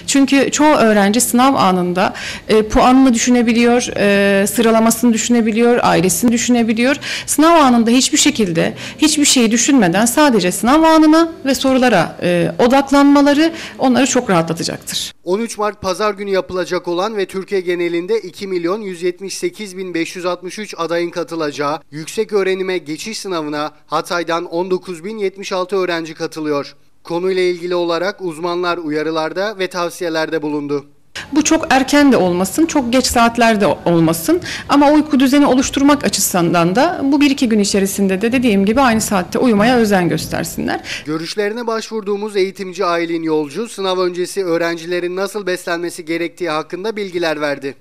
Çünkü çoğu öğrenci sınav anında puanını düşünebiliyor, sıralamasını düşünebiliyor, ailesini düşünebiliyor. Sınav anında hiçbir şekilde hiçbir şeyi düşünmeden sadece sınav anına ve sorulara odaklanmaları onları çok rahatlatacaktır. 13 Mart Pazar günü yapılacak olan ve Türkiye genelinde 2.178.563 adayın katılacağı yükseköğrenime geçiş sınavına Hatay'dan 19.076 öğrenci katılıyor. Konuyla ilgili olarak uzmanlar uyarılarda ve tavsiyelerde bulundu. Bu çok erken de olmasın, çok geç saatlerde olmasın ama uyku düzeni oluşturmak açısından da bu 1-2 gün içerisinde de dediğim gibi aynı saatte uyumaya özen göstersinler. Görüşlerine başvurduğumuz eğitimci Aylin Yolcu, sınav öncesi öğrencilerin nasıl beslenmesi gerektiği hakkında bilgiler verdi.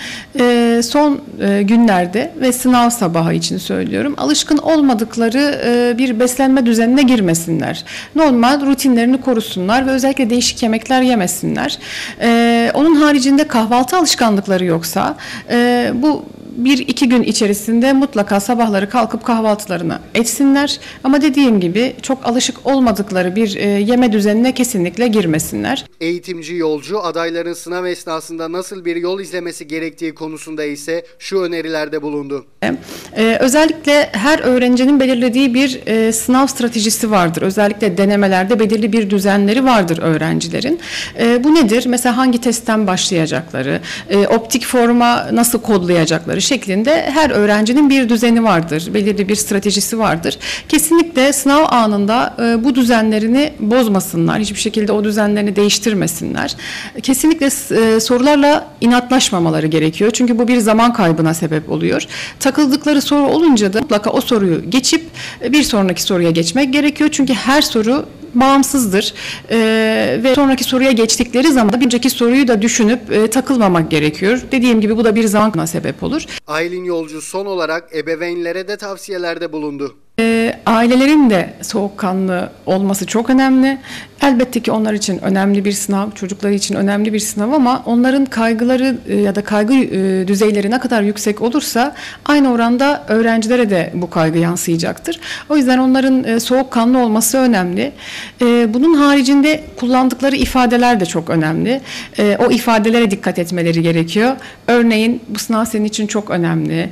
Son günlerde ve sınav sabahı için söylüyorum, alışkın olmadıkları bir beslenme düzenine girmesinler. Normal rutinlerini korusunlar ve özellikle değişik yemekler yemesinler. Onun haricinde kahvaltı alışkanlıkları yoksa bu 1-2 gün içerisinde mutlaka sabahları kalkıp kahvaltılarını etsinler. Ama dediğim gibi çok alışık olmadıkları bir yeme düzenine kesinlikle girmesinler. Eğitimci Yolcu, adayların sınav esnasında nasıl bir yol izlemesi gerektiği konusunda ise şu önerilerde bulundu. Özellikle her öğrencinin belirlediği bir sınav stratejisi vardır. Özellikle denemelerde belirli bir düzenleri vardır öğrencilerin. Bu nedir? Mesela hangi testten başlayacakları, optik forma nasıl kodlayacakları şeklinde her öğrencinin bir düzeni vardır. Belirli bir stratejisi vardır. Kesinlikle sınav anında bu düzenlerini bozmasınlar. Hiçbir şekilde o düzenlerini değiştirmesinler. Kesinlikle sorularla inatlaşmamaları gerekiyor. Çünkü bu bir zaman kaybına sebep oluyor. Takıldıkları soru olunca da mutlaka o soruyu geçip bir sonraki soruya geçmek gerekiyor. Çünkü her soru bağımsızdır ve sonraki soruya geçtikleri zaman da bir önceki soruyu da düşünüp takılmamak gerekiyor. Dediğim gibi bu da bir zamana sebep olur. Aylin Yolcu son olarak ebeveynlere de tavsiyelerde bulundu. Ailelerin de soğukkanlı olması çok önemli. Elbette ki onlar için önemli bir sınav, çocukları için önemli bir sınav ama onların kaygıları ya da kaygı düzeyleri ne kadar yüksek olursa aynı oranda öğrencilere de bu kaygı yansıyacaktır. O yüzden onların soğukkanlı olması önemli. Bunun haricinde kullandıkları ifadeler de çok önemli. O ifadelere dikkat etmeleri gerekiyor. Örneğin bu sınav senin için çok önemli.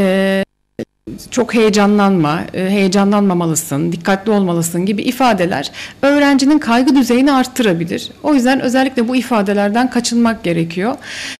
Çok heyecanlanma, heyecanlanmamalısın, dikkatli olmalısın gibi ifadeler öğrencinin kaygı düzeyini arttırabilir. O yüzden özellikle bu ifadelerden kaçınmak gerekiyor.